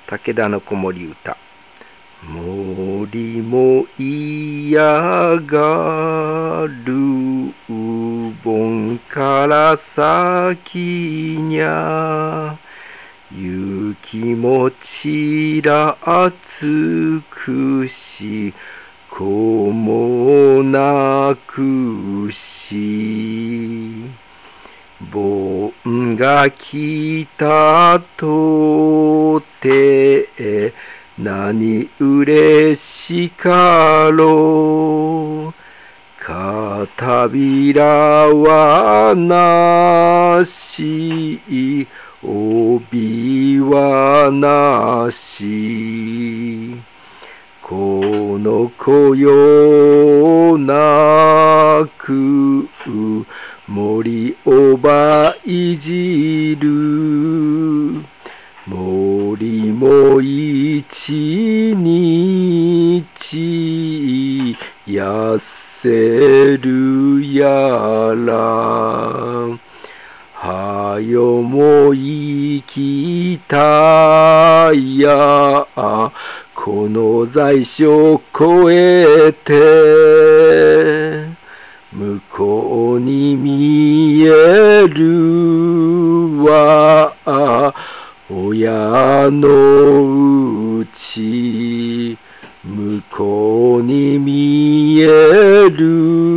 武田の子守歌。森も嫌がる盆から先にゃ、雪もちらつくし、子もなくし、盆が来たとて何嬉しかろう。片びらはなし、帯はなし。この子よなく森おばいじる。森も一日痩せるやら。はよも行きたや、この在所越えて、向こうに見えるは親の家、向こうに見える